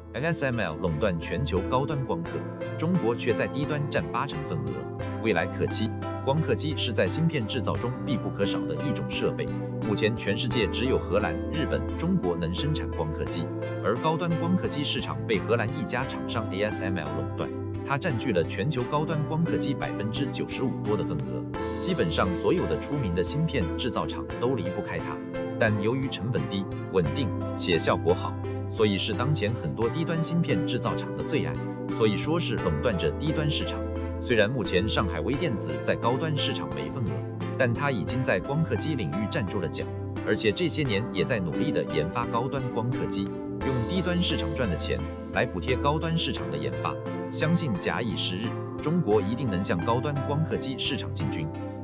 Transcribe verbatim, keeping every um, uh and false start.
A S M L 垄断全球高端光刻，中国却在低端占八成份额。未来可期，光刻机是在芯片制造中必不可少的一种设备。目前全世界只有荷兰、日本、中国能生产光刻机，而高端光刻机市场被荷兰一家厂商 A S M L 垄断，它占据了全球高端光刻机百分之九十五多的份额。基本上所有的出名的芯片制造厂都离不开它，但由于成本低、稳定且效果好，所以是当前很多低端芯片制造厂的最爱，所以说是垄断着低端市场。虽然目前上海微电子在高端市场没份额，但它已经在光刻机领域站住了脚，而且这些年也在努力的研发高端光刻机，用低端市场赚的钱来补贴高端市场的研发。相信假以时日，中国一定能向高端光刻机市场进军。